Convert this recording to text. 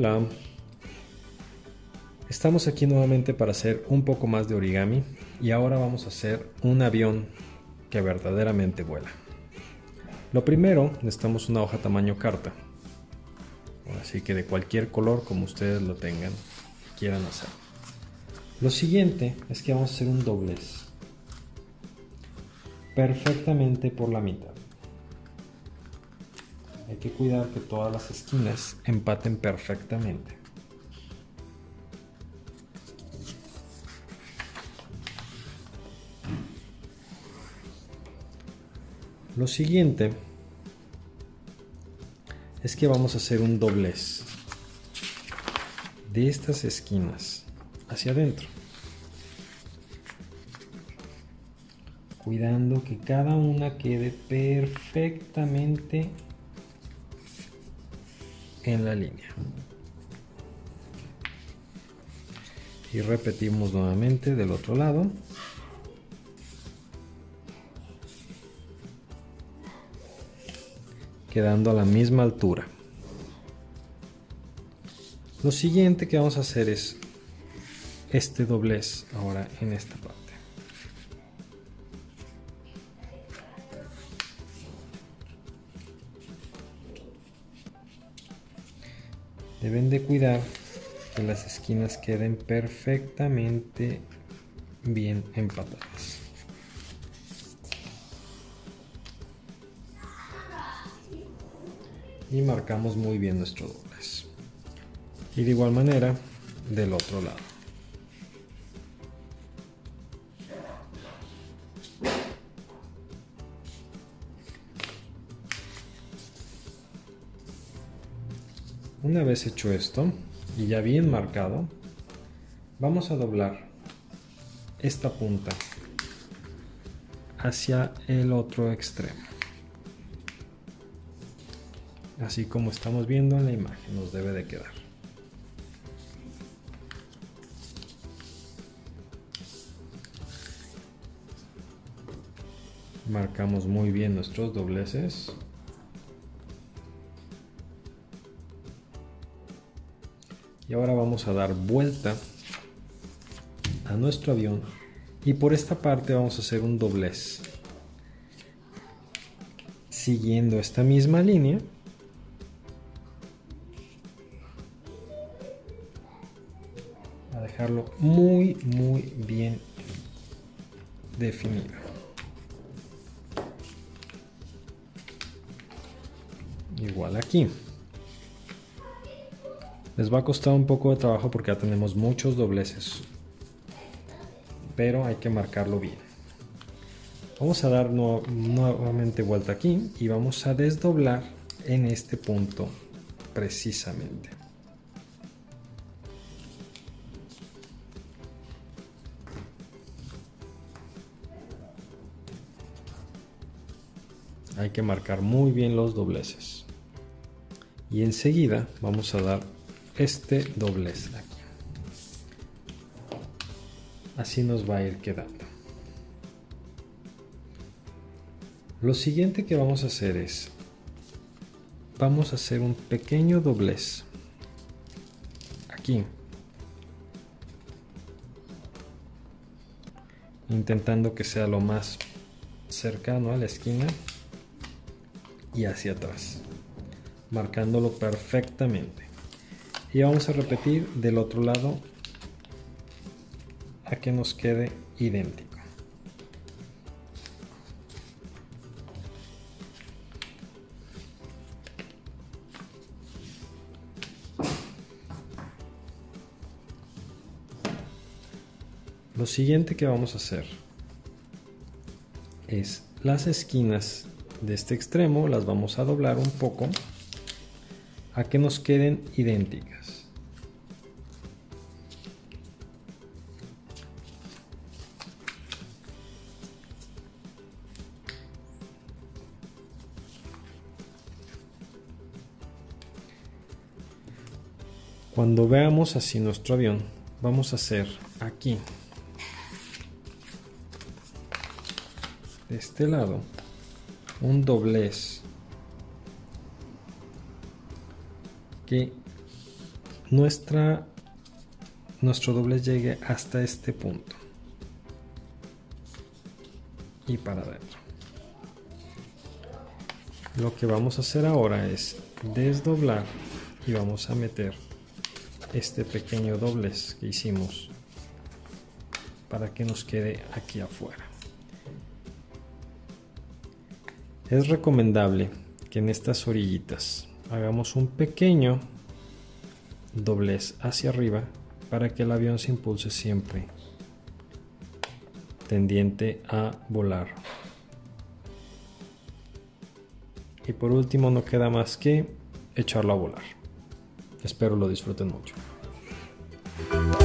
Hola, estamos aquí nuevamente para hacer un poco más de origami y ahora vamos a hacer un avión que verdaderamente vuela. Lo primero, necesitamos una hoja tamaño carta, así que de cualquier color como ustedes lo tengan, quieran hacer. Lo siguiente es que vamos a hacer un doblez perfectamente por la mitad. Hay que cuidar que todas las esquinas empaten perfectamente. Lo siguiente es que vamos a hacer un doblez de estas esquinas hacia adentro, cuidando que cada una quede perfectamente en la línea. Y repetimos nuevamente del otro lado. Quedando a la misma altura. Lo siguiente que vamos a hacer es este doblez ahora en esta parte. Deben de cuidar que las esquinas queden perfectamente bien empatadas. Y marcamos muy bien nuestro doblez. Y de igual manera del otro lado. Una vez hecho esto y ya bien marcado, vamos a doblar esta punta hacia el otro extremo. Así como estamos viendo en la imagen, nos debe de quedar. Marcamos muy bien nuestros dobleces. Y ahora vamos a dar vuelta a nuestro avión y por esta parte vamos a hacer un doblez. Siguiendo esta misma línea. A dejarlo muy bien definido. Igual aquí. Les va a costar un poco de trabajo porque ya tenemos muchos dobleces, pero hay que marcarlo bien. Vamos a dar nuevamente vuelta aquí y vamos a desdoblar en este punto precisamente. Hay que marcar muy bien los dobleces. Y enseguida vamos a dar este doblez aquí. Así nos va a ir quedando. Lo siguiente que vamos a hacer es, vamos a hacer un pequeño doblez aquí, intentando que sea lo más cercano a la esquina y hacia atrás, marcándolo perfectamente. Y vamos a repetir del otro lado a que nos quede idéntico. Lo siguiente que vamos a hacer es las esquinas de este extremo las vamos a doblar un poco a que nos queden idénticas. Cuando veamos así nuestro avión, vamos a hacer aquí, de este lado, un doblez que nuestro doblez llegue hasta este punto y para adentro. Lo que vamos a hacer ahora es desdoblar y vamos a meter este pequeño doblez que hicimos para que nos quede aquí afuera. Es recomendable que en estas orillitas hagamos un pequeño doblez hacia arriba para que el avión se impulse siempre tendiente a volar. Y por último no queda más que echarlo a volar. Espero lo disfruten mucho.